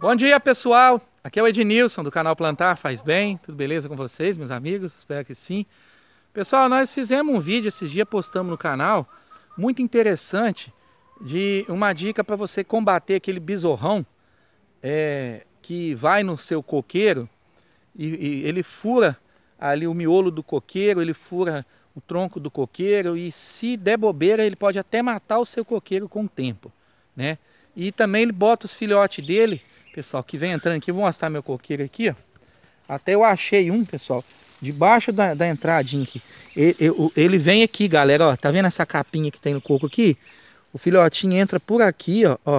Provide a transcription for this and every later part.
Bom dia, pessoal. Aqui é o Ednilson do canal Plantar Faz Bem. Tudo beleza com vocês, meus amigos? Espero que sim. Pessoal, nós fizemos um vídeo esses dias, postamos no canal, muito interessante, de uma dica para você combater aquele besorrão que vai no seu coqueiro e ele fura ali o miolo do coqueiro, ele fura o tronco do coqueiro e se der bobeira ele pode até matar o seu coqueiro com o tempo, né? E também ele bota os filhotes dele, pessoal, que vem entrando aqui. Vou mostrar meu coqueiro aqui, ó. Até eu achei um, pessoal, debaixo da entradinha aqui. Ele vem aqui, galera, ó. Tá vendo essa capinha que tem no coco aqui? O filhotinho entra por aqui, ó.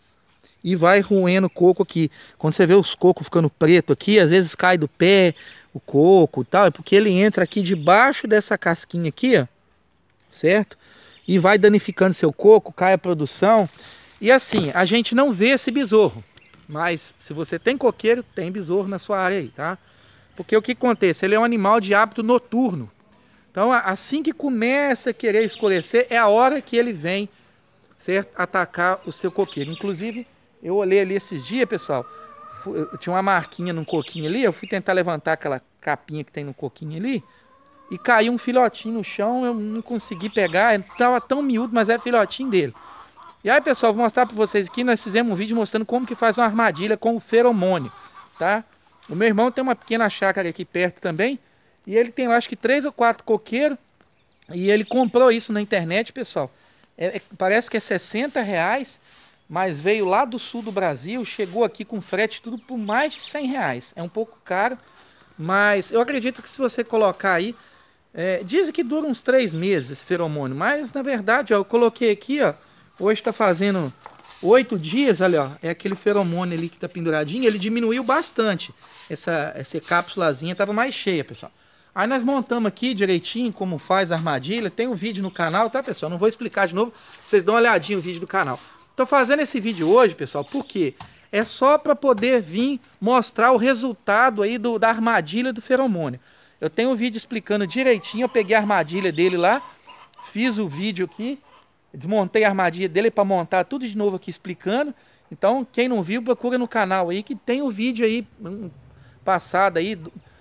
E vai roendo o coco aqui. Quando você vê os cocos ficando preto aqui, às vezes cai do pé o coco e tal. É porque ele entra aqui debaixo dessa casquinha aqui, ó. Certo? E vai danificando seu coco, cai a produção. E assim, a gente não vê esse besorro. Mas se você tem coqueiro, tem besorro na sua área aí, tá? Porque o que acontece? Ele é um animal de hábito noturno. Então, assim que começa a querer escurecer, é a hora que ele vem, certo? Atacar o seu coqueiro. Inclusive, eu olhei ali esses dias, pessoal. Tinha uma marquinha num coquinho ali. Eu fui tentar levantar aquela capinha que tem no coquinho ali. E caiu um filhotinho no chão. Eu não consegui pegar. Ele estava tão miúdo, mas é filhotinho dele. E aí, pessoal, vou mostrar para vocês aqui. Nós fizemos um vídeo mostrando como que faz uma armadilha com o feromônio, tá? O meu irmão tem uma pequena chácara aqui perto também. E ele tem, eu acho que 3 ou 4 coqueiros. E ele comprou isso na internet, pessoal. Parece que é R$60, mas veio lá do sul do Brasil. Chegou aqui com frete tudo por mais de R$100. É um pouco caro, mas eu acredito que se você colocar aí... dizem que dura uns 3 meses esse feromônio. Mas, na verdade, ó, eu coloquei aqui, ó. Hoje está fazendo 8 dias, olha, ó, é aquele feromônio ali que está penduradinho. Ele diminuiu bastante. Essa cápsulazinha estava mais cheia, pessoal. Aí nós montamos aqui direitinho como faz a armadilha. Tem um vídeo no canal, tá, pessoal? Não vou explicar de novo. Vocês dão uma olhadinha no vídeo do canal. Estou fazendo esse vídeo hoje, pessoal, porque é só para poder vir mostrar o resultado aí da armadilha do feromônio. Eu tenho um vídeo explicando direitinho. Eu peguei a armadilha dele lá, fiz o vídeo aqui. Desmontei a armadilha dele para montar tudo de novo aqui explicando. Então, quem não viu, procura no canal aí que tem o vídeo aí passado aí.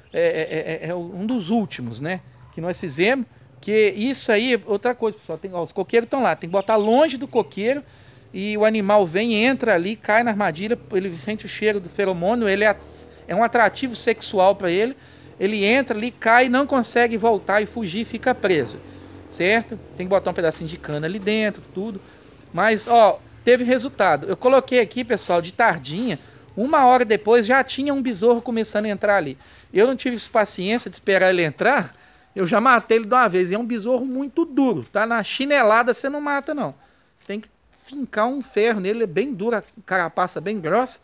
É um dos últimos, né? Que nós fizemos. Que isso aí, outra coisa, pessoal. Os coqueiros estão lá. Tem que botar longe do coqueiro. E o animal vem, entra ali, cai na armadilha. Ele sente o cheiro do feromônio. Ele é um atrativo sexual para ele. Ele entra ali, cai, não consegue voltar e fugir, fica preso. Certo? Tem que botar um pedacinho de cana ali dentro, tudo. Mas, ó, teve resultado. Eu coloquei aqui, pessoal, de tardinha. 1 hora depois já tinha um besorro começando a entrar ali. Eu não tive paciência de esperar ele entrar. Eu já matei ele de uma vez. E é um besorro muito duro, tá? Na chinelada você não mata, não. Tem que fincar um ferro nele. É bem duro, a carapaça bem grossa.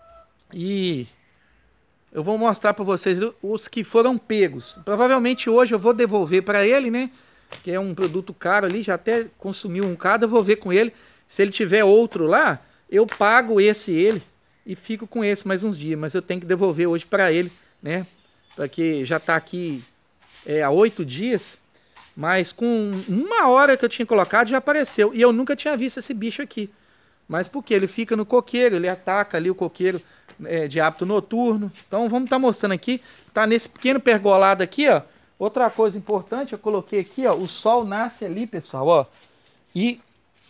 E eu vou mostrar para vocês os que foram pegos. Provavelmente hoje eu vou devolver para ele, né? Que é um produto caro ali, já até consumiu um cada, eu vou ver com ele. Se ele tiver outro lá, eu pago ele e fico com esse mais uns dias. Mas eu tenho que devolver hoje para ele, né? Porque já está aqui há 8 dias, mas com 1 hora que eu tinha colocado já apareceu. E eu nunca tinha visto esse bicho aqui. Mas porque ele fica no coqueiro, ele ataca ali o coqueiro de hábito noturno. Então vamos estar mostrando aqui, tá nesse pequeno pergolado aqui, ó. Outra coisa importante, eu coloquei aqui, ó, o sol nasce ali, pessoal, ó, e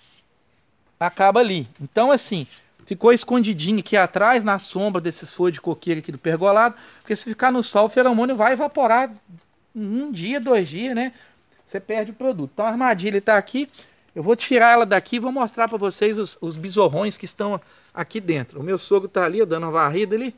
acaba ali. Então, assim, ficou escondidinho aqui atrás, na sombra desses folhos de coqueiro aqui do pergolado, porque se ficar no sol, o feromônio vai evaporar 1 dia, 2 dias, né? Você perde o produto. Então, a armadilha está aqui. Eu vou tirar ela daqui e vou mostrar para vocês os besorrões que estão aqui dentro. O meu sogro está ali, ó, dando uma varrida ali.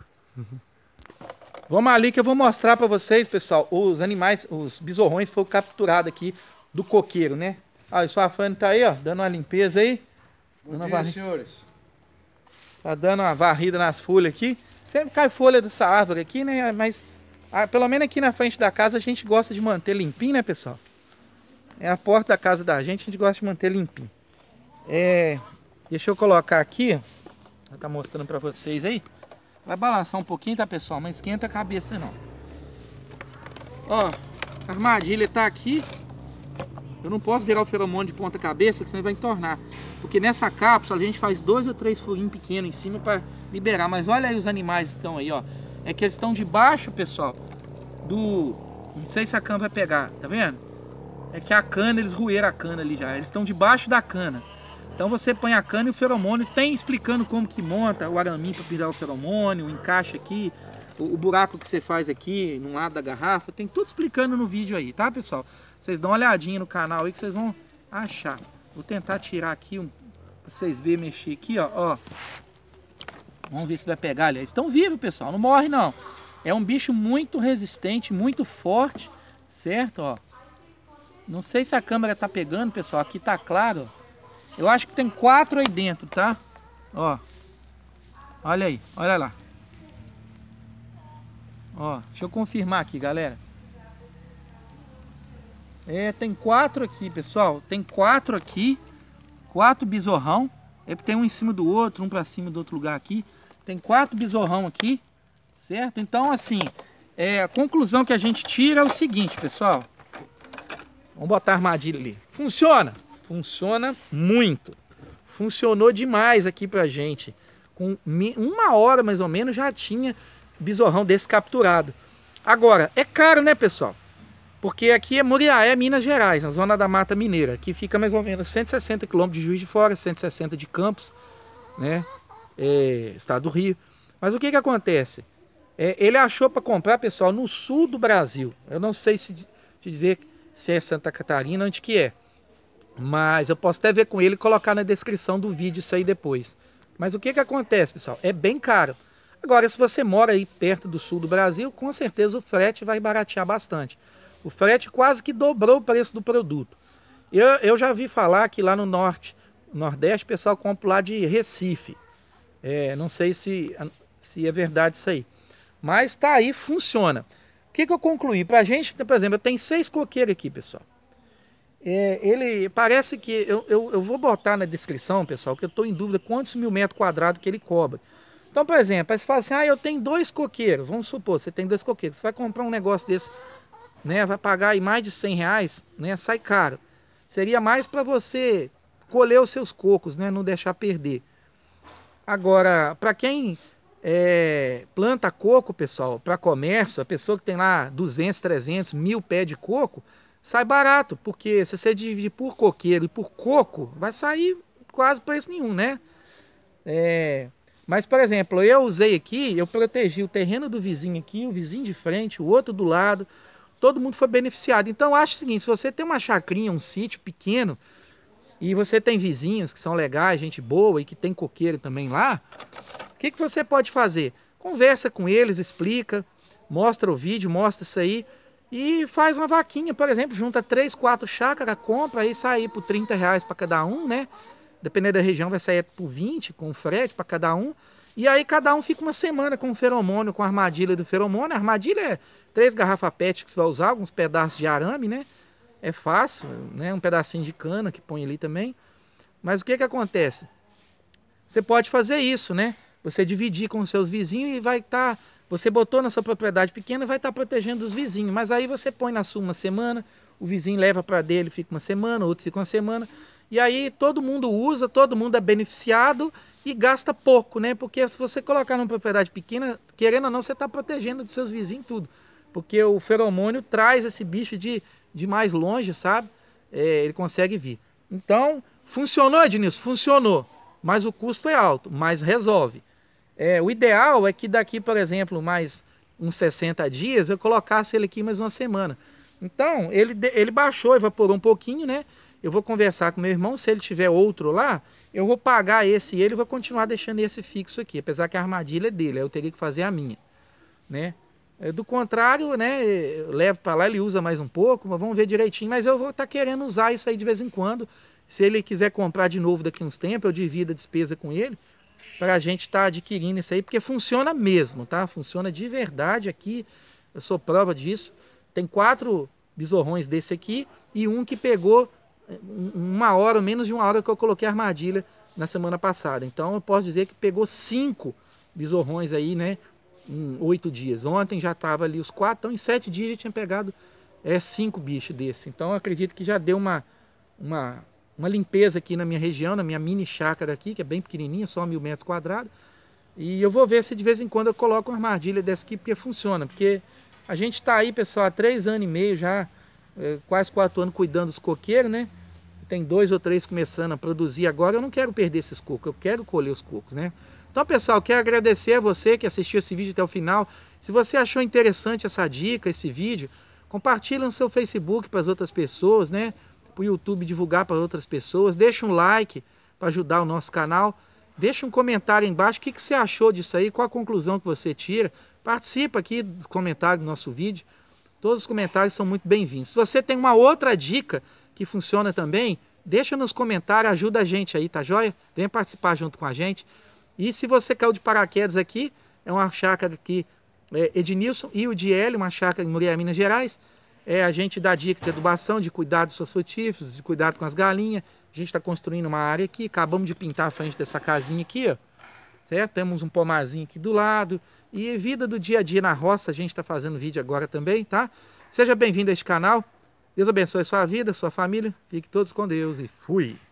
Vamos ali que eu vou mostrar para vocês, pessoal, os animais, os besorrões foram capturados aqui do coqueiro, né? Ah, o Suafane tá aí, ó, dando uma limpeza aí. Bom dia, senhores. Tá dando uma varrida nas folhas aqui. Sempre cai folha dessa árvore aqui, né? Mas pelo menos aqui na frente da casa a gente gosta de manter limpinho, né, pessoal? É a porta da casa da gente, a gente gosta de manter limpinho. Deixa eu colocar aqui, ó. Vou estar mostrando para vocês aí. Vai balançar um pouquinho, tá, pessoal? Mas esquenta a cabeça, não. Ó, a armadilha tá aqui. Eu não posso virar o feromônio de ponta cabeça, que senão ele vai entornar. Porque nessa cápsula a gente faz 2 ou 3 furinhos pequenos em cima para liberar. Mas olha aí os animais que estão aí, ó. É que eles estão debaixo, pessoal, do... Não sei se a cana vai pegar, tá vendo? É que a cana, eles roeram a cana ali já. Eles estão debaixo da cana. Então você põe a cana e o feromônio, tem explicando como que monta o araminho para virar o feromônio, o encaixe aqui, o buraco que você faz aqui no lado da garrafa, tem tudo explicando no vídeo aí, tá, pessoal? Vocês dão uma olhadinha no canal aí que vocês vão achar. Vou tentar tirar aqui, para vocês verem mexer aqui, ó. Vamos ver se vai pegar ali. Eles estão vivos, pessoal, não morre não. É um bicho muito resistente, muito forte, certo, ó. Não sei se a câmera tá pegando, pessoal, aqui tá claro, ó. Eu acho que tem 4 aí dentro, tá? Ó. Olha aí, olha lá. Ó, deixa eu confirmar aqui, galera. É, tem 4 aqui, pessoal. Tem 4 aqui. 4 besorrão. É porque tem um em cima do outro, um pra cima do outro lugar aqui. Tem 4 besorrão aqui, certo? Então, assim, a conclusão que a gente tira é o seguinte, pessoal. Vamos botar a armadilha ali. Funciona? Funciona muito. Funcionou demais aqui pra gente. Com 1 hora mais ou menos já tinha besorrão desse capturado. Agora, é caro, né, pessoal? Porque aqui é Muriaé, Minas Gerais, na zona da Mata Mineira. Aqui fica mais ou menos 160 km de Juiz de Fora, 160 de Campos, né? Estado do Rio. Mas o que que acontece? Ele achou para comprar, pessoal, no sul do Brasil. Eu não sei se te dizer se é Santa Catarina, onde que é. Mas eu posso até ver com ele e colocar na descrição do vídeo isso aí depois. Mas o que que acontece, pessoal? É bem caro. Agora, se você mora aí perto do sul do Brasil, com certeza o frete vai baratear bastante. O frete quase que dobrou o preço do produto. Eu já vi falar que lá no norte, nordeste, o pessoal compra lá de Recife. Não sei se é verdade isso aí. Mas tá aí, funciona. O que que eu concluí? Pra gente, por exemplo, eu tenho 6 coqueiros aqui, pessoal. Ele parece que eu vou botar na descrição, pessoal, que eu estou em dúvida quantos 1000 metros quadrados que ele cobra. Então, por exemplo, aí você fala assim, eu tenho 2 coqueiros, vamos supor, você tem 2 coqueiros, você vai comprar um negócio desse, né, vai pagar aí mais de 100 reais, né, sai caro. Seria mais para você colher os seus cocos, né, não deixar perder. Agora, para quem planta coco, pessoal, para comércio, a pessoa que tem lá 200, 300, 1000 pés de coco, sai barato, porque se você dividir por coqueiro e por coco, vai sair quase preço nenhum, né? Mas, por exemplo, eu usei aqui, eu protegi o terreno do vizinho aqui, o vizinho de frente, o outro do lado, todo mundo foi beneficiado. Então, eu acho o seguinte, se você tem uma chacrinha, um sítio pequeno, e você tem vizinhos que são legais, gente boa e que tem coqueiro também lá, o que que você pode fazer? Conversa com eles, explica, mostra o vídeo, mostra isso aí, e faz uma vaquinha, por exemplo, junta 3, 4 chácaras, compra aí, sai por 30 reais para cada um, né? Dependendo da região vai sair por 20, com frete para cada um. E aí cada um fica uma semana com o feromônio, com a armadilha do feromônio. A armadilha é 3 garrafas PET que você vai usar, alguns pedaços de arame, né? É fácil, né? Um pedacinho de cana que põe ali também. Mas o que que acontece? Você pode fazer isso, né? Você dividir com os seus vizinhos e vai estar... Você botou na sua propriedade pequena e vai estar protegendo os vizinhos. Mas aí você põe na sua uma semana, o vizinho leva para dele, fica uma semana, outro fica uma semana. E aí todo mundo usa, todo mundo é beneficiado e gasta pouco, né? Porque se você colocar numa propriedade pequena, querendo ou não, você está protegendo dos seus vizinhos tudo. Porque o feromônio traz esse bicho de mais longe, sabe? Ele consegue vir. Então, funcionou, Ednilson? Funcionou. Mas o custo é alto, mas resolve. O ideal é que daqui, por exemplo, mais uns 60 dias, eu colocasse ele aqui mais uma semana. Então, ele baixou, evaporou um pouquinho, né? Eu vou conversar com meu irmão, se ele tiver outro lá, eu vou pagar esse e ele vou continuar deixando esse fixo aqui, apesar que a armadilha é dele, eu teria que fazer a minha, né? Do contrário, né, eu levo para lá, ele usa mais um pouco, mas vamos ver direitinho, mas eu vou estar querendo usar isso aí de vez em quando. Se ele quiser comprar de novo daqui uns tempos, eu divido a despesa com ele, para a gente estar adquirindo isso aí, porque funciona mesmo, tá? Funciona de verdade aqui, eu sou prova disso. Tem 4 besorrões desse aqui e um que pegou 1 hora, menos de 1 hora que eu coloquei a armadilha na semana passada. Então eu posso dizer que pegou 5 besorrões aí, né? Em 8 dias. Ontem já estava ali os 4, então em 7 dias já tinha pegado 5 bichos desse. Então eu acredito que já deu uma uma limpeza aqui na minha região, na minha mini chácara aqui, que é bem pequenininha, só 1000 metros quadrados. E eu vou ver se de vez em quando eu coloco uma armadilha dessa aqui, porque funciona. Porque a gente está aí, pessoal, há 3 anos e meio já, quase 4 anos cuidando dos coqueiros, né? Tem 2 ou 3 começando a produzir agora. Eu não quero perder esses cocos, eu quero colher os cocos, né? Então, pessoal, quero agradecer a você que assistiu esse vídeo até o final. Se você achou interessante essa dica, esse vídeo, compartilha no seu Facebook para as outras pessoas, né? Para o YouTube divulgar para outras pessoas. Deixa um like para ajudar o nosso canal. Deixa um comentário aí embaixo. O que você achou disso aí? Qual a conclusão que você tira? Participa aqui dos comentários do nosso vídeo. Todos os comentários são muito bem-vindos. Se você tem uma outra dica que funciona também, deixa nos comentários, ajuda a gente aí, tá joia? Venha participar junto com a gente. E se você caiu de paraquedas aqui, é uma chácara aqui, Ednilson e o DL, uma chácara em Murié, Minas Gerais. A gente dá dica de adubação, de cuidado dos seus frutíferos, de cuidado com as galinhas. A gente está construindo uma área aqui, acabamos de pintar a frente dessa casinha aqui, ó. Certo? Temos um pomarzinho aqui do lado. E vida do dia a dia na roça, a gente está fazendo vídeo agora também, tá? Seja bem-vindo a este canal. Deus abençoe a sua vida, a sua família. Fique todos com Deus e fui!